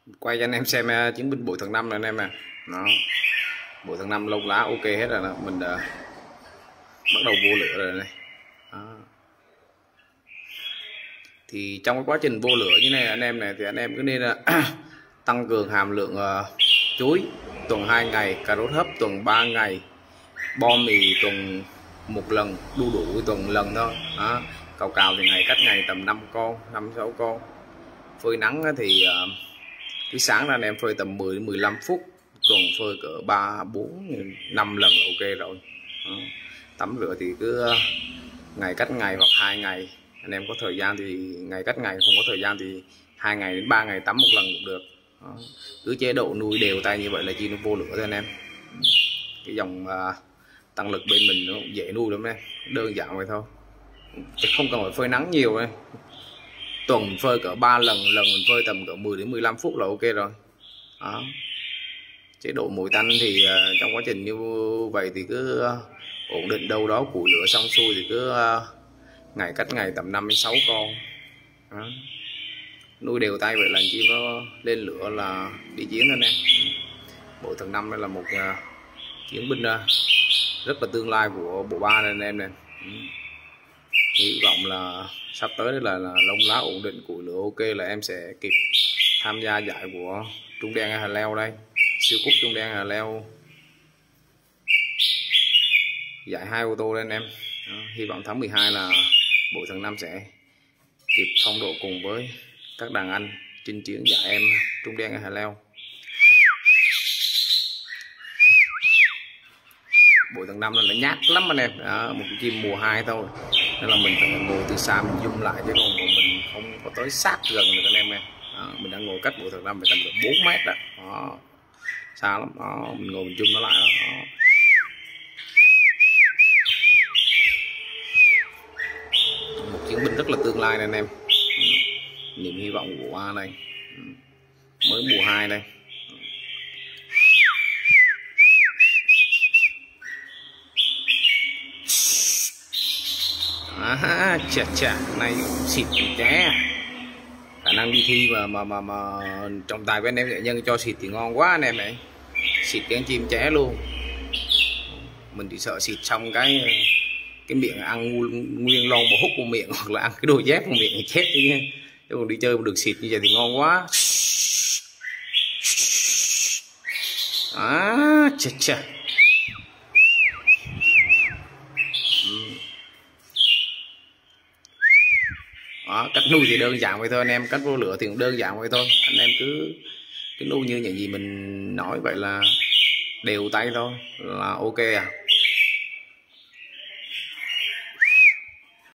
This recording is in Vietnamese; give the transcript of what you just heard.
Quay cho anh em xem chiến binh bụi thần năm này anh em nè. Đó. Bụi thần năm lông lá ok hết rồi đó. Mình đã bắt đầu vô lửa rồi này. Đó. Thì trong cái quá trình vô lửa như này anh em này thì anh em cứ nên tăng cường hàm lượng chuối tuần 2 ngày, cà rốt hấp tuần 3 ngày, bom mì tuần 1 lần, đu đủ tuần lần thôi. Đó. Cào cào thì ngày cách ngày tầm 5 con, 5-6 con. Phơi nắng thì cứ sáng ra anh em phơi tầm 10-15 phút, tuần phơi cỡ 3-4-5 lần là ok rồi. Đó. Tắm rửa thì cứ ngày cách ngày hoặc 2 ngày. Anh em có thời gian thì ngày cách ngày, không có thời gian thì 2 ngày đến 3 ngày tắm một lần cũng được. Đó. Cứ chế độ nuôi đều tay như vậy là chi nó vô lửa thôi anh em. Cái dòng tăng lực bên mình nó dễ nuôi lắm em, đơn giản vậy thôi, không cần phải phơi nắng nhiều ấy. Tuần phơi cỡ 3 lần, lần mình phơi tầm cỡ 10-15 phút là ok rồi. Đó. Chế độ mùi tanh thì trong quá trình như vậy thì cứ ổn định đâu đó, củi lửa xong xuôi thì cứ ngày cách ngày tầm 5-6 con. Đó. Nuôi đều tay vậy là chi nó lên lửa là đi chiến thôi nè. Bộ thần năm đây là một chiến binh rất là tương lai của bộ ba này anh em nè. Hy vọng là sắp tới đây là lông lá ổn định, củi lửa ok là em sẽ kịp tham gia giải của Trung Đen Hà Leo đây, siêu cúp Trung Đen Hà Leo, giải 2 ô tô đây anh em. Đó, hy vọng tháng 12 là bộ thần năm sẽ kịp phong độ cùng với các đàn anh chinh chiến giải em Trung Đen Hà Leo. Bộ thần năm nó nhát lắm anh em. Đó, một cái chim mùa 2 thôi nên là mình phải ngồi từ xa mình zoom lại, chứ còn mình không có tới sát gần được anh em nè. Mình đang ngồi cách bộ thần năm phải tầm được 4 mét đó. Đó, xa lắm. Đó, mình ngồi mình zoom nó lại đó. Đó. Một chiến binh rất là tương lai này anh em. Niềm hy vọng của A này, mới mùa 2 đây. Chà này xịt ché, khả năng đi thi mà trọng tài với anh em nghệ nhân cho xịt thì ngon quá anh em này. Xịt cái chim ché luôn, mình chỉ sợ xịt xong cái miệng ăn nguyên lon bò hút vào miệng, hoặc là ăn cái đôi dép vào miệng thì chết chứ. Chứ còn đi chơi mà được xịt như vậy thì ngon quá. Chà Đó, cách nuôi thì đơn giản vậy thôi anh em, cách vô lửa thì cũng đơn giản vậy thôi. Anh em cứ nuôi như những gì mình nói vậy là đều tay thôi là ok à.